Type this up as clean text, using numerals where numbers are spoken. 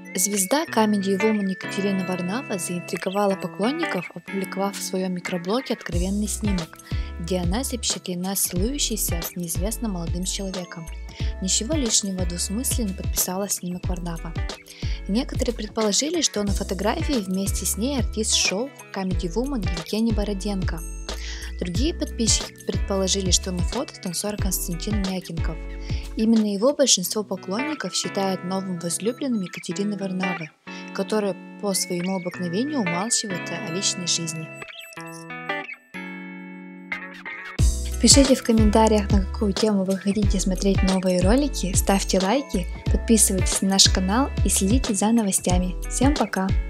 Звезда Comedy Woman Екатерина Варнава заинтриговала поклонников, опубликовав в своем микроблоге откровенный снимок, где она запечатлена целующейся с неизвестным молодым человеком. Ничего лишнего, двусмысленно подписала снимок Варнава. Некоторые предположили, что на фотографии вместе с ней артист шоу Comedy Woman Евгений Бороденко. Другие подписчики предположили, что на фото танцор Константин Мякинков. Именно его большинство поклонников считают новым возлюбленным Екатерины Варнавы, которая по своему обыкновению умалчивает о личной жизни. Пишите в комментариях, на какую тему вы хотите смотреть новые ролики, ставьте лайки, подписывайтесь на наш канал и следите за новостями. Всем пока!